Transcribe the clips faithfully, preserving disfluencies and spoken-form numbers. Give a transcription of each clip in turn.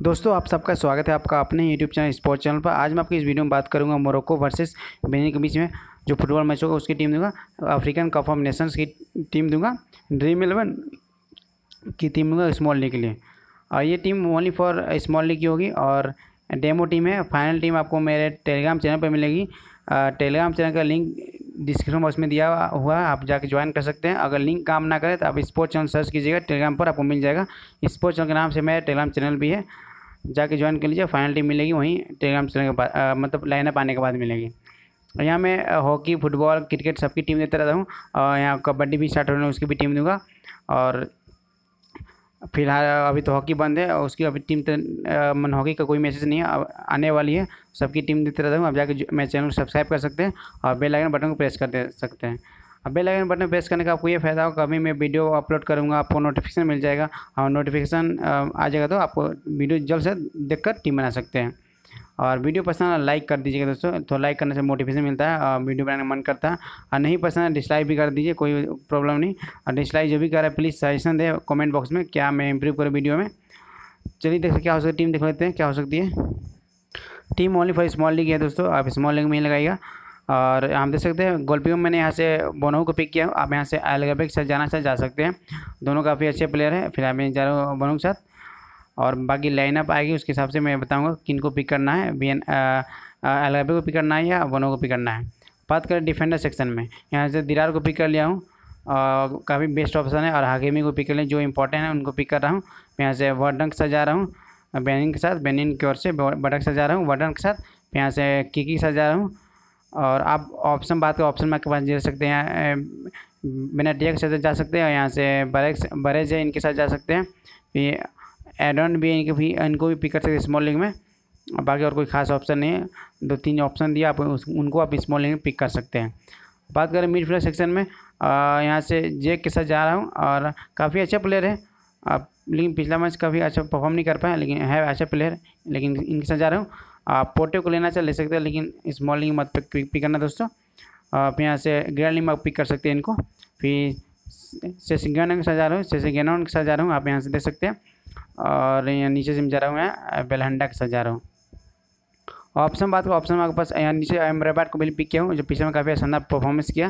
दोस्तों आप सबका स्वागत है आपका अपने यूट्यूब चैनल स्पोर्ट्स चैनल पर। आज मैं आपकी इस वीडियो में बात करूंगा मोरक्को वर्सेस बेनिन के बीच में जो फुटबॉल मैच होगा उसकी टीम दूंगा, अफ्रीकन कप ऑफ नेशंस की टीम दूंगा, ड्रीम इलेवन की टीम दूंगा स्मॉल लीग के लिए। और ये team only for small league की होगी और डेमो टीम है। फाइनल टीम आपको मेरे टेलीग्राम चैनल पर मिलेगी। टेलीग्राम चैनल का लिंक डिस्क्रिप्शन बॉक्स में दिया हुआ है, आप जाके ज्वाइन कर सकते हैं। अगर लिंक काम ना करे तो आप स्पोर्ट्स चैनल सर्च कीजिएगा, टेलीग्राम पर आपको मिल जाएगा। स्पोर्ट्स चैनल के नाम से मेरा टेलीग्राम चैनल भी है, जाके ज्वाइन कर लीजिए। फाइनल टीम मिलेगी वहीं टेलीग्राम चैनल के बाद, मतलब लाइनअप आने के बाद मिलेगी। यहाँ मैं हॉकी, फुटबॉल, क्रिकेट सबकी टीम देता रहता हूँ और यहाँ कबड्डी भी स्टार्ट होने है, उसकी भी टीम दूंगा। और फिलहाल अभी तो हॉकी बंद है और उसकी अभी टीम तो मन हॉकी का कोई मैसेज नहीं है, अब आने वाली है। सबकी टीम देते रहता हूँ। आप जाके मेरे चैनल को सब्सक्राइब कर सकते हैं और बेल आइकन बटन को प्रेस कर दे सकते हैं। अब बेल आइकन बटन प्रेस करने का आपको ये फ़ायदा होगा, कभी मैं वीडियो अपलोड करूँगा आपको नोटिफिकेशन मिल जाएगा और नोटिफिकेशन आ जाएगा तो आपको वीडियो जल्द से देखकर टीम बना सकते हैं। और वीडियो पसंद है लाइक कर दीजिएगा दोस्तों, तो लाइक करने से मोटिवेशन मिलता है और वीडियो बनाने का मन करता है। और नहीं पसंद है डिसलाइक भी कर दीजिए, कोई प्रॉब्लम नहीं। और डिसलाइक जो भी कर रहा है प्लीज़ सजेशन दे कमेंट बॉक्स में, क्या मैं इंप्रूव करूँ वीडियो में। चलिए देखते क्या हो सकती है, टीम देख लेते हैं क्या हो सकती है। Team only for small league है दोस्तों, आप स्मॉल लीग में ही लगाइएगा। और हम देख सकते हैं गोलकीपर मैंने यहाँ से बोनो को पिक किया। आप यहाँ से अलगबे के साथ जाना चाहे जा सकते हैं, दोनों काफ़ी अच्छे प्लेयर हैं। फिलहाल मैं जा रहा हूँ बोनो के साथ और बाकी लाइनअप आएगी उसके हिसाब से मैं बताऊंगा किन को पिक करना है, बी एन अलगबे को पिक करना है या बोनो को पिक करना है। बात करें डिफेंडर सेक्शन में, यहाँ से दीरार को पिक कर लिया हूँ, काफ़ी बेस्ट ऑप्शन है। और हाकिमी को पिक कर लिया, जो इंपॉर्टेंट है उनको पिक कर रहा हूँ। मैं यहाँ से वर्डन के साथ जा रहा हूँ बेनिन के साथ, बेनिन की ओर से बटक से जा रहा हूँ वर्डन के साथ। यहाँ से किकी के साथ जा रहा हूँ। और आप ऑप्शन बात करें, ऑप्शन में आपके पास दे सकते हैं बेनाटिया के साथ जा सकते हैं, यहाँ से बरेज बरेज है इनके साथ जा सकते हैं। ये एडन भी इनके भी इनको भी पिक कर सकते हैं स्मॉल लीग में। बाकी और कोई खास ऑप्शन नहीं है, दो तीन ऑप्शन दिया आप उस, उनको आप स्मॉल लीग में पिक कर सकते हैं। बात करें मिडफील्डर सेक्शन में, यहाँ से जेक के साथ जा रहा हूँ और काफ़ी अच्छा प्लेयर है आप, लेकिन पिछला मैच काफ़ी अच्छा परफॉर्म नहीं कर पाया, लेकिन है अच्छा प्लेयर, लेकिन इनके साथ जा रहा हूँ। आप पोर्टे को लेना चाहे ले सकते हैं, लेकिन स्मॉल लीग मत पिक पिक करना दोस्तों। आप यहाँ से ग्रैंड लीग में पिक कर सकते हैं इनको। फिर सेसिगन के साथ जा रहा हूँ, सेसिगन के साथ जा रहा हूँ, आप यहाँ से देख सकते हैं। और यहाँ नीचे से मैं जा रहा हूँ, मैं बेलहंडा के साथ जा रहा हूँ। ऑप्शन बात करो, ऑप्शन में आपके पास यहाँ नीचे एमराबाद को भी पिक किया हूँ, जो पीछे में काफ़ी शानदार परफॉर्मेंस किया।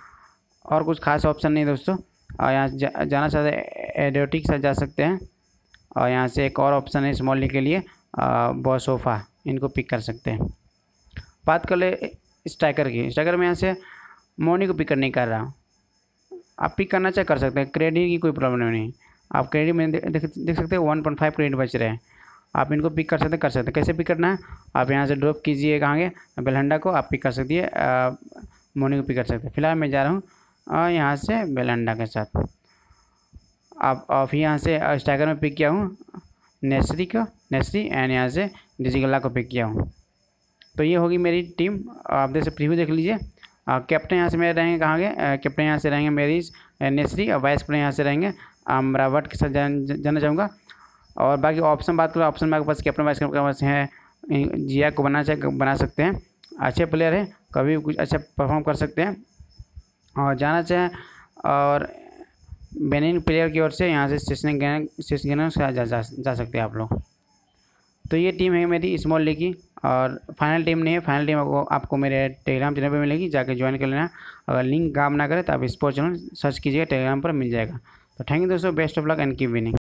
और कुछ खास ऑप्शन नहीं दोस्तों। और यहाँ जा, जाना चाहते हैं एडियोटिक के साथ जा सकते हैं। और यहाँ से एक और ऑप्शन है स्मॉल लीग के लिए बॉसोफा, इनको पिक कर सकते हैं। बात कर ले स्ट्राइकर की, स्ट्राइकर में यहाँ से मोनी को पिक कर नहीं कर रहा हूँ, आप पिक करना चाहे कर सकते हैं। क्रेडिट की कोई प्रॉब्लम नहीं, आप क्रेडिट में देख, देख, देख सकते हैं वन पॉइंट फाइव क्रेडिट बच रहे हैं, आप इनको पिक कर सकते हैं कर सकते हैं कैसे पिक करना है, आप यहाँ से ड्रॉप कीजिए कहाँ बेलहंडा को, आप पिक कर सकती है, मोनी को पिक कर सकते हैं। फिलहाल मैं जा रहा हूँ और यहाँ से बेलहंडा के साथ। आप और फिर यहाँ से स्ट्राइकर में पिक किया हूँ नेसरी को, नेसरी एंड यहाँ से डिजिगला को पिक किया हूँ। तो ये होगी मेरी टीम, आप देख से प्रीव्यू देख लीजिए। कैप्टन यहाँ से मेरे रहेंगे कहाँ गए, कैप्टन यहाँ से रहेंगे मेरीज नेसरी और वाइस कैप्टन यहाँ से रहेंगे अमरावट के साथ जाना चाहूँगा। और बाकी ऑप्शन बात करो, ऑप्शन में आपके पास कैप्टन वाइस कैप्टन के पास है, जिया को बनाना चाहे बना सकते हैं, अच्छे प्लेयर है, कभी भी कुछ अच्छा परफॉर्म कर सकते हैं। और जाना चाहें और बेनिन प्लेयर की ओर से यहाँ से सेशन सेशन जा, जा, जा सकते हैं आप लोग। तो ये टीम है मेरी स्मॉल लीग की और फाइनल टीम नहीं है, फाइनल टीम आपको आपको मेरे टेलीग्राम चैनल पे मिलेगी, जाके ज्वाइन कर लेना। अगर लिंक काम ना करे तो आप स्पोर्ट्स चैनल सर्च कीजिएगा, टेलीग्राम पर मिल जाएगा। तो थैंक यू दोस्तों, best of luck and keep winning.